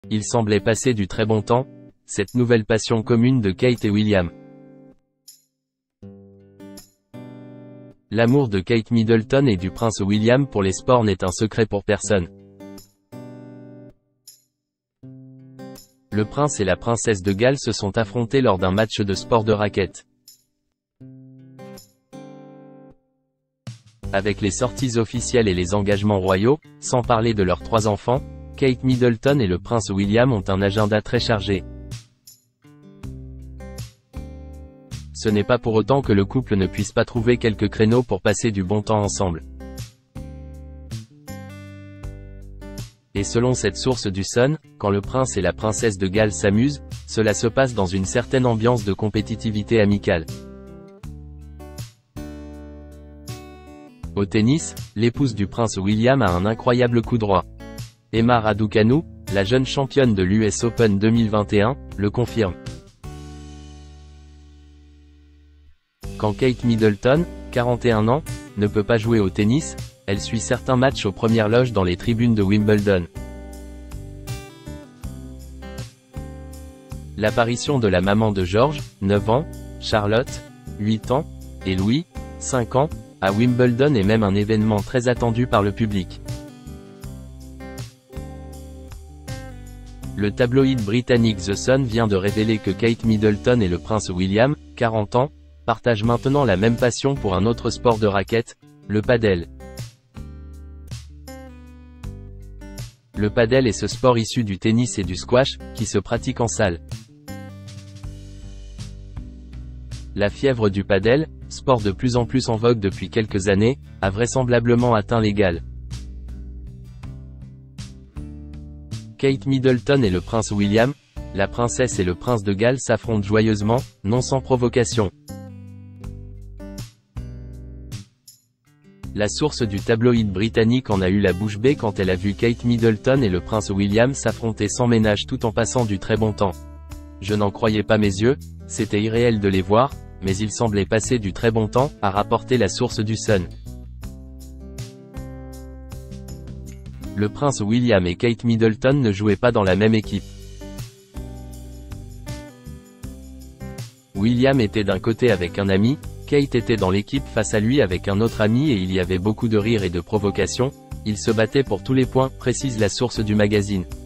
Il semblait passer du très bon temps, cette nouvelle passion commune de Kate et William. L'amour de Kate Middleton et du prince William pour les sports n'est un secret pour personne. Le prince et la princesse de Galles se sont affrontés lors d'un match de sport de raquette. Avec les sorties officielles et les engagements royaux, sans parler de leurs 3 enfants, Kate Middleton et le prince William ont un agenda très chargé. Ce n'est pas pour autant que le couple ne puisse pas trouver quelques créneaux pour passer du bon temps ensemble. Et selon cette source du Sun, quand le prince et la princesse de Galles s'amusent, cela se passe dans une certaine ambiance de compétitivité amicale. Au tennis, l'épouse du prince William a un incroyable coup droit. Emma Raducanu, la jeune championne de l'US Open 2021, le confirme. Quand Kate Middleton, 41 ans, ne peut pas jouer au tennis, elle suit certains matchs aux premières loges dans les tribunes de Wimbledon. L'apparition de la maman de George, 9 ans, Charlotte, 8 ans, et Louis, 5 ans, à Wimbledon est même un événement très attendu par le public. Le tabloïd britannique The Sun vient de révéler que Kate Middleton et le prince William, 40 ans, partagent maintenant la même passion pour un autre sport de raquette, le padel. Le padel est ce sport issu du tennis et du squash, qui se pratique en salle. La fièvre du padel, sport de plus en plus en vogue depuis quelques années, a vraisemblablement atteint les Galles. Kate Middleton et le prince William, la princesse et le prince de Galles s'affrontent joyeusement, non sans provocation. La source du tabloïd britannique en a eu la bouche bée quand elle a vu Kate Middleton et le prince William s'affronter sans ménage tout en passant du très bon temps. Je n'en croyais pas mes yeux, c'était irréel de les voir, mais ils semblaient passer du très bon temps, a rapporté la source du Sun. Le prince William et Kate Middleton ne jouaient pas dans la même équipe. William était d'un côté avec un ami, Kate était dans l'équipe face à lui avec un autre ami et il y avait beaucoup de rire et de provocation, ils se battaient pour tous les points, précise la source du magazine.